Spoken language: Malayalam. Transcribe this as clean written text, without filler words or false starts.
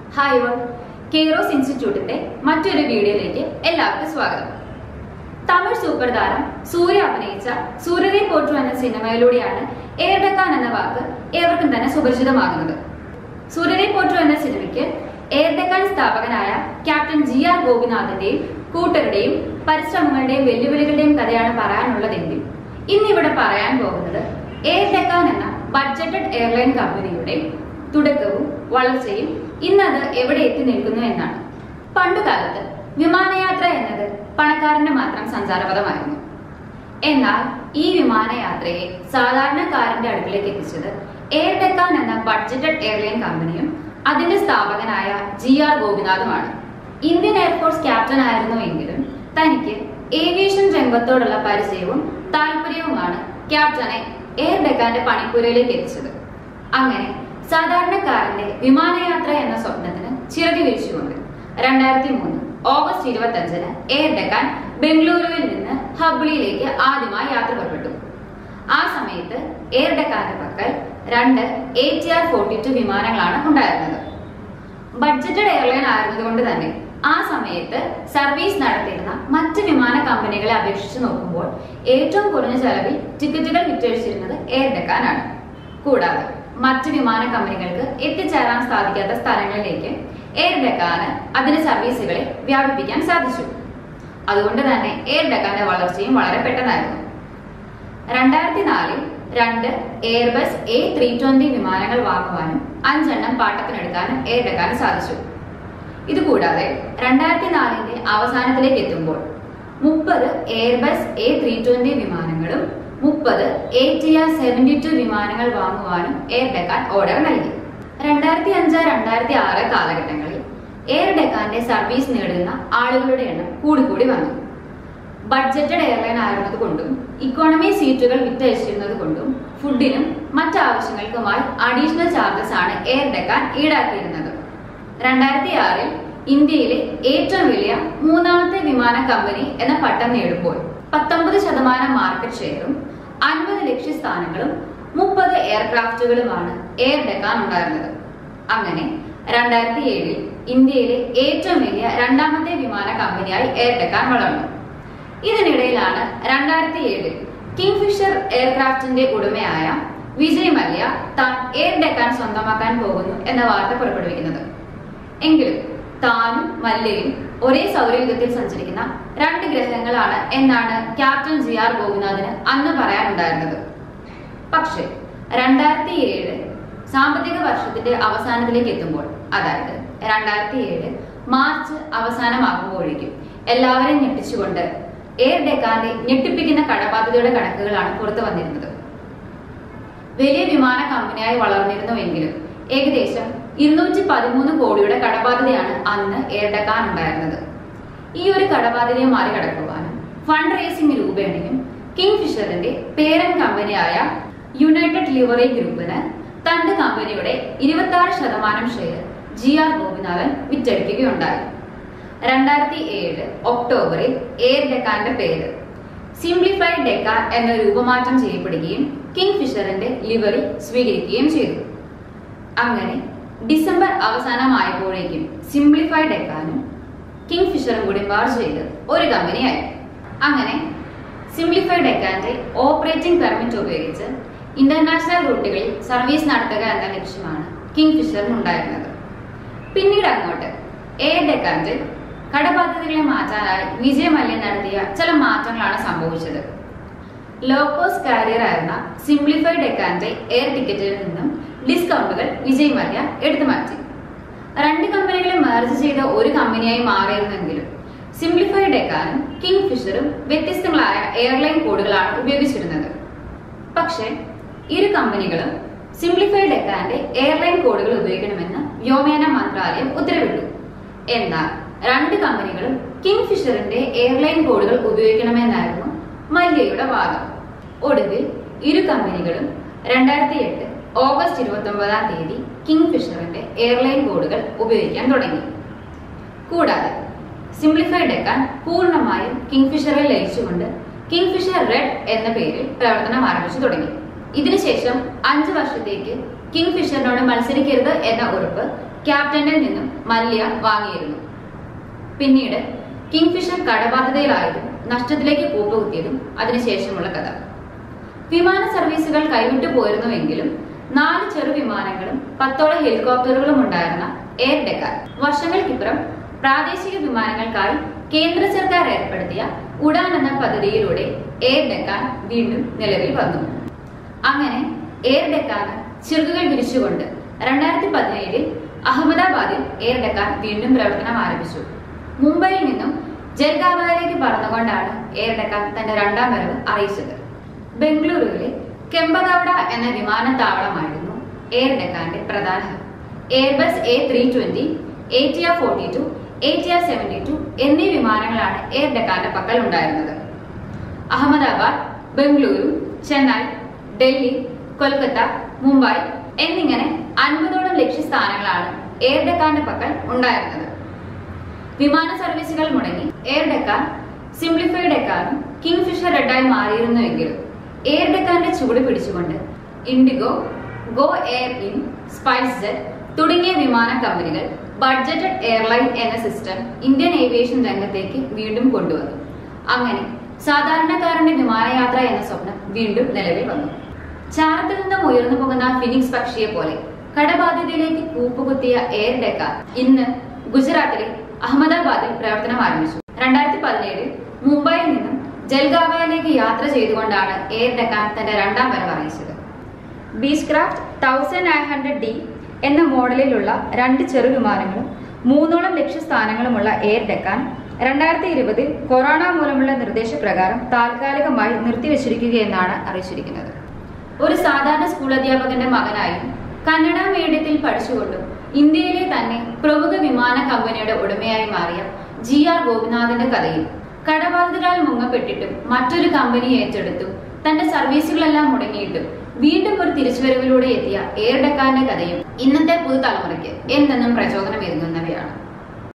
ഹായ് ഓൾ, കെയ്റോസ് ഇൻസ്റ്റിറ്റ്യൂട്ടിന്റെ മറ്റൊരു വീഡിയോയിലേക്ക് എല്ലാവർക്കും സ്വാഗതം. തമിഴ് സൂപ്പർ താരം സൂര്യ അഭിനയിച്ച സൂര്യനെ പോറ്റു എന്ന സിനിമയിലൂടെയാണ് എയർ ഡെക്കാൻ എന്ന വാക്ക് ഏവർക്കും തന്നെ സുപരിചിതമാകുന്നത്. സൂര്യനെ പോറ്റു എന്ന സിനിമയ്ക്ക് എയർ ഡെക്കാൻ സ്ഥാപകനായ ക്യാപ്റ്റൻ GR ഗോപിനാഥിന്റെയും കൂട്ടരുടെയും പരിശ്രമങ്ങളുടെയും വെല്ലുവിളികളുടെയും കഥയാണ് പറയാനുള്ളതെങ്കിൽ ഇന്നിവിടെ പറയാൻ പോകുന്നത് എയർ ഡെക്കാൻ എന്ന ബഡ്ജറ്റഡ് എയർലൈൻ കമ്പനിയുടെ തുടക്കവും വളർച്ചയും ഇന്നത് എവിടെ എത്തി നിൽക്കുന്നു എന്നാണ്. പണ്ടുകാലത്ത് വിമാനയാത്ര എന്നത് പണക്കാരന്റെ മാത്രം സഞ്ചാരപഥമായിരുന്നു. എന്നാൽ ഈ വിമാനയാത്രയെ സാധാരണക്കാരന്റെ അടുക്കിലേക്ക് എത്തിച്ചത് എയർ ഡെക്കാൻ എന്ന ബഡ്ജറ്റഡ് എയർലൈൻ കമ്പനിയും അതിന്റെ സ്ഥാപകനായ GR ഗോപിനാഥുമാണ്. ഇന്ത്യൻ എയർഫോഴ്സ് ക്യാപ്റ്റൻ ആയിരുന്നുവെങ്കിലും തനിക്ക് ഏവിയേഷൻ രംഗത്തോടുള്ള പരിചയവും താല്പര്യവുമാണ് ക്യാപ്റ്റനെ എയർ ഡെക്കാന്റെ പണിപ്പുരയിലേക്ക് എത്തിച്ചത്. അങ്ങനെ സാധാരണക്കാരന്റെ വിമാനയാത്ര എന്ന സ്വപ്നത്തിന് ചിറക് വിരിച്ചുകൊണ്ട് 2003 ഓഗസ്റ്റ് 25-ന് എയർ ഡെക്കാൻ ബംഗളൂരുവിൽ നിന്ന് ഹബ്ലിയിലേക്ക് ആദ്യമായി യാത്ര പുറപ്പെട്ടു. ആ സമയത്ത് എയർ ഡെക്കാന്റെ പക്കൽ 2 ATR 42 വിമാനങ്ങളാണ് ഉണ്ടായിരുന്നത്. ബഡ്ജറ്റഡ് എയർലൈൻ ആയിരുന്നതുകൊണ്ട് തന്നെ ആ സമയത്ത് സർവീസ് നടത്തിയിരുന്ന മറ്റ് വിമാന കമ്പനികളെ അപേക്ഷിച്ച് നോക്കുമ്പോൾ ഏറ്റവും കുറഞ്ഞ ചെലവിൽ ടിക്കറ്റുകൾ വിറ്റഴിച്ചിരുന്നത് എയർ ഡെക്കാനാണ്. കൂടാതെ മറ്റ് വിമാന കമ്പനികൾക്ക് എത്തിച്ചേരാൻ സാധിക്കാത്ത സ്ഥലങ്ങളിലേക്ക് എയർ ഡെക്കാന് അതിന്റെ സർവീസുകളെ വ്യാപിപ്പിക്കാൻ സാധിച്ചു. അതുകൊണ്ട് തന്നെ എയർ ഡെക്കാന്റെ വളർച്ചയും വളരെ പെട്ടെന്നായിരുന്നു. 2004-ൽ 2 എയർബസ് A320 വിമാനങ്ങൾ വാങ്ങുവാനും 5 എണ്ണം പാട്ടത്തിനെടുക്കാനും എയർ ഡെക്കാന് സാധിച്ചു. ഇതുകൂടാതെ 2004-ന്റെ അവസാനത്തിലേക്ക് എത്തുമ്പോൾ 30 എയർബസ് A320 വിമാനങ്ങളും 30 ATR 72 വിമാനങ്ങൾ വാങ്ങുവാനും എയർ ഡെക്കാൻ ഓർഡർ നൽകി. 2005-2006 കാലഘട്ടങ്ങളിൽ എയർ ഡെക്കാന്റെ സർവീസ് നേടുന്ന ആളുകളുടെ എണ്ണം കൂടിക്കൂടി വന്നു. ബഡ്ജറ്റഡ് എയർലൈൻ ആയിരുന്നതുകൊണ്ടും ഇക്കോണമി സീറ്റുകൾ വിറ്റഴിച്ചിരുന്നത് കൊണ്ടും ഫുഡിനും മറ്റാവശ്യങ്ങൾക്കുമായി അഡീഷണൽ ചാർജസ് ആണ് എയർ ഡെക്കാൻ ഈടാക്കിയിരുന്നത്. 2006-ൽ ഇന്ത്യയിലെ ഏറ്റവും വലിയ 3ാമത്തെ വിമാന കമ്പനി എന്ന പട്ടം നേടുമ്പോൾ 19% മാർക്കറ്റ് ഷെയറും 50 ലക്ഷ്യസ്ഥാനങ്ങളും 30 എയർക്രാഫ്റ്റുകളുമാണ് എയർ ഡെക്കാൻ ഉണ്ടായിരുന്നത്. അങ്ങനെ 2007-ൽ ഇന്ത്യയിലെ ഏറ്റവും വലിയ 2ാമത്തെ വിമാന കമ്പനിയായി എയർ ഡെക്കാൻ വളർന്നു. ഇതിനിടയിലാണ് 2007-ൽ കിങ്ഫിഷർ എയർക്രാഫ്റ്റിന്റെ ഉടമയായ വിജയ് മല്യ താൻ എയർ ഡെക്കാൻ സ്വന്തമാക്കാൻ പോകുന്നു എന്ന വാർത്ത പുറപ്പെടുവിക്കുന്നത്. എങ്കിലും താനും മല്യയും ഒരേ സൗരയുധത്തിൽ സഞ്ചരിക്കുന്ന 2 ഗ്രഹങ്ങളാണ് എന്നാണ് ക്യാപ്റ്റൻ GR ഗോപിനാഥിന് അന്ന് പറയാനുണ്ടായിരുന്നത്. പക്ഷേ 2007 സാമ്പത്തിക വർഷത്തിന്റെ അവസാനത്തിലേക്ക് എത്തുമ്പോൾ, അതായത് 2007 മാർച്ച് അവസാനമാകുമ്പോഴേക്കും എല്ലാവരെയും ഞെട്ടിച്ചുകൊണ്ട് എയർ ഡെക്കാന്റെ ഞെട്ടിപ്പിക്കുന്ന കടബാധ്യതയുടെ കണക്കുകളാണ് പുറത്തു വന്നിരുന്നത്. വലിയ വിമാന കമ്പനിയായി വളർന്നിരുന്നുവെങ്കിലും ഏകദേശം 213 കോടിയുടെ കടബാധ്യതയാണ് അന്ന് എയർ ഡെക്കാൻ ഉണ്ടായിരുന്നത്. ഈ ഒരു കടബാധ്യതയെ മറികടക്കുവാനും ഫണ്ട് റേസിംഗ് രൂപേണയും കിങ്ഫിഷറിന്റെ പേരന്റ് കമ്പനിയായ യുണൈറ്റഡ് ലിവറി ഗ്രൂപ്പിന് തന്റെ കമ്പനിയുടെ 26% ഷെയർ GR ഗോപിനാഥൻ വിറ്റഴിക്കുകയുണ്ടായി. 2007 ഒക്ടോബറിൽ എയർ ഡെക്കാന്റെ പേര് സിംപ്ലിഫൈഡ് ഡെക്കാൻ എന്ന രൂപമാറ്റം ചെയ്യപ്പെടുകയും കിങ്ഫിഷറിന്റെ ലിവറി സ്വീകരിക്കുകയും ചെയ്തു. അങ്ങനെ ഡിസംബർ അവസാനമായപ്പോഴേക്കും സിംപ്ലിഫൈഡ് ഡെക്കാനും കിങ്ഫിഷറും കൂടി മർജ് ചെയ്ത് ഒരു കമ്പനിയായി. അങ്ങനെ സിംപ്ലിഫൈഡ് ഡെക്കാന്റെ ഓപ്പറേറ്റിംഗ് പെർമിറ്റ് ഉപയോഗിച്ച് ഇന്റർനാഷണൽ റൂട്ടുകളിൽ സർവീസ് നടത്തുക എന്ന ലക്ഷ്യമാണ് കിങ്ഫിഷറിനുണ്ടായിരുന്നത്. പിന്നീട് അങ്ങോട്ട് എയർ ഡെക്കാന്റെ കടബാധ്യതകളെ മാറ്റാനായി വിജയ് മല്യ നടത്തിയ ചില മാറ്റങ്ങളാണ് സംഭവിച്ചത്. ലോ കോസ്റ്റ് കാരിയർ ആയിരുന്ന സിംപ്ലിഫൈഡ് ഡെക്കാന്റെ എയർ ടിക്കറ്റിൽ നിന്നും ഡിസ്കൗണ്ടുകൾ വിജയ് മല്യ എടുത്തു മാറ്റി. 2 കമ്പനികളെ മെർജ് ചെയ്ത ഒരു കമ്പനിയായി മാറിയിരുന്നെങ്കിലും സിംപ്ലിഫൈഡ് ഡെക്കാനും കിങ്ഫിഷറും വ്യത്യസ്തങ്ങളായ എയർലൈൻ കോഡുകളാണ് ഉപയോഗിച്ചിരുന്നത്. പക്ഷേ ഇരു കമ്പനികളും സിംപ്ലിഫൈഡ് ഡെക്കാന്റെ എയർലൈൻ കോഡുകൾ ഉപയോഗിക്കണമെന്ന് വ്യോമയാന മന്ത്രാലയം ഉത്തരവിട്ടു. എന്നാൽ 2 കമ്പനികളും കിങ്ഫിഷറിന്റെ എയർലൈൻ കോഡുകൾ ഉപയോഗിക്കണമെന്നായിരുന്നു മല്യയുടെ വാദം. ഒടുവിൽ ഇരു കമ്പനികളും 2008 ഓഗസ്റ്റ് 29-ാം തീയതി കിങ്ഫിഷറിന്റെ എയർലൈൻ കോഡുകൾ ഉപയോഗിക്കാൻ തുടങ്ങി. കൂടാതെ സിംപ്ലിഫൈഡ് ഡെക്കാൻ പൂർണ്ണമായും കിങ്ഫിഷറിൽ ലയിച്ചുകൊണ്ട് കിങ്ഫിഷർ റെഡ് എന്ന പേരിൽ പ്രവർത്തനം ആരംഭിച്ചു തുടങ്ങി. ഇതിനുശേഷം 5 വർഷത്തേക്ക് കിങ്ഫിഷറിനോട് മത്സരിക്കരുത് എന്ന ഉറപ്പ് ക്യാപ്റ്റനിൽ നിന്നും മല്യ വാങ്ങിയിരുന്നു. പിന്നീട് കിങ്ഫിഷർ കടബാധ്യതയിലായതും നഷ്ടത്തിലേക്ക് കൂപ്പുകുത്തിയതും അതിനുശേഷമുള്ള കഥ. വിമാന സർവീസുകൾ കൈവിട്ടു പോയിരുന്നുവെങ്കിലും 4 ചെറു വിമാനങ്ങളും 10ഓളം ഹെലികോപ്റ്ററുകളും ഉണ്ടായിരുന്ന എയർ ഡെക്കാൻ വർഷങ്ങൾക്കിപ്പുറം പ്രാദേശിക വിമാനങ്ങൾക്കായി കേന്ദ്ര സർക്കാർ ഏർപ്പെടുത്തിയ ഉഡാൻ എന്ന പദ്ധതിയിലൂടെ എയർ ഡെക്കാൻ വീണ്ടും നിലവിൽ വന്നു. അങ്ങനെ എയർ ഡെക്കാന് ചിറകുകൾ വിരിച്ചുകൊണ്ട് 2017 അഹമ്മദാബാദിൽ എയർ ഡെക്കാൻ വീണ്ടും പ്രവർത്തനം ആരംഭിച്ചു. മുംബൈയിൽ നിന്നും ജൽഗാവയിലേക്ക് പറന്നുകൊണ്ടാണ് എയർ ഡെക്കാൻ തന്റെ 2ാം വരവ് അറിയിച്ചത്. ബംഗളൂരുവിലെ കെമ്പഗൌഡ എന്ന വിമാനത്താവളമായിരുന്നു എയർ ഡെക്കാന്റെ പ്രധാന hub. Airbus A320, ATR 42, ATR 72 എന്നീ വിമാനങ്ങളാണ് എയർ ഡെക്കാന്റെ പക്കൽ ഉണ്ടായിരുന്നത്. അഹമ്മദാബാദ്, ബംഗളൂരു, ചെന്നൈ, ഡൽഹി, കൊൽക്കത്ത, മുംബൈ എന്നിങ്ങനെ 50ഓളം ലക്ഷ്യസ്ഥാനങ്ങളാണ് എയർ ഡെക്കാന്റെ പക്കൽ ഉണ്ടായിരുന്നത്. വിമാന സർവീസുകൾ മുടങ്ങി എയർ ഡെക്കാൻ സിംപ്ലിഫൈഡ് ഡെക്കാനും കിങ്ഫിഷർ റെഡായി മാറിയിരുന്നുവെങ്കിലും എയർ ഡെക്കാന്റെ ചുവട് പിടിച്ചുകൊണ്ട് IndiGo, Go Air in, SpiceJet തുടങ്ങിയ വിമാന കമ്പനികൾ ബഡ്ജറ്റഡ് എയർലൈൻ എന്ന സിസ്റ്റം ഇന്ത്യൻ ഏവിയേഷൻ രംഗത്തേക്ക് വീണ്ടും കൊണ്ടുവന്നു. അങ്ങനെ സാധാരണക്കാരന്റെ വിമാനയാത്ര എന്ന സ്വപ്നം വീണ്ടും നിലവിൽ വന്നു. ചാരത്തിൽ നിന്നും ഉയർന്നു പോകുന്ന ഫിനിക്സ് പക്ഷിയെ പോലെ കടബാധ്യതയിലേക്ക് കൂപ്പുകുത്തിയ എയർ ഡെക്കാൻ ഇന്ന് ഗുജറാത്തിലെ അഹമ്മദാബാദിൽ പ്രവർത്തനം ആരംഭിച്ചു. 2017 മുംബൈയിൽ നിന്നും ജൽഗാവയിലേക്ക് യാത്ര ചെയ്തുകൊണ്ടാണ് എയർ ഡെക്കാൻ തന്റെ 2ാം വരവ് അറിയിച്ചത്. ബീച്ച്ക്രാഫ്റ്റ് 1900D എന്ന മോഡലിലുള്ള 2 ചെറു വിമാനങ്ങളും 3ഓളം ലക്ഷ്യസ്ഥാനങ്ങളുമുള്ള എയർ ഡെക്കാൻ 2020 കൊറോണ മൂലമുള്ള നിർദ്ദേശപ്രകാരം താൽക്കാലികമായി നിർത്തിവച്ചിരിക്കുകയെന്നാണ് അറിയിച്ചിരിക്കുന്നത്. ഒരു സാധാരണ സ്കൂൾ അധ്യാപകന്റെ മകനായും കന്നഡ മീഡിയത്തിൽ പഠിച്ചുകൊണ്ടും ഇന്ത്യയിലെ തന്നെ പ്രമുഖ വിമാന കമ്പനിയുടെ ഉടമയായി മാറിയ GR ഗോപിനാഥന്റെ കഥയും കടബാധ്യതകളാൽ മുങ്ങപ്പെട്ടിട്ടും മറ്റൊരു കമ്പനി ഏറ്റെടുത്തു തന്റെ സർവീസുകളെല്ലാം മുടങ്ങിയിട്ടും വീണ്ടും ഒരു തിരിച്ചുവരവിലൂടെ എത്തിയ എയർ ഡെക്കാന്റെ കഥയും ഇന്നത്തെ പുതുതലമുറയ്ക്ക് എന്തെന്നും പ്രചോദനമേകുന്നു.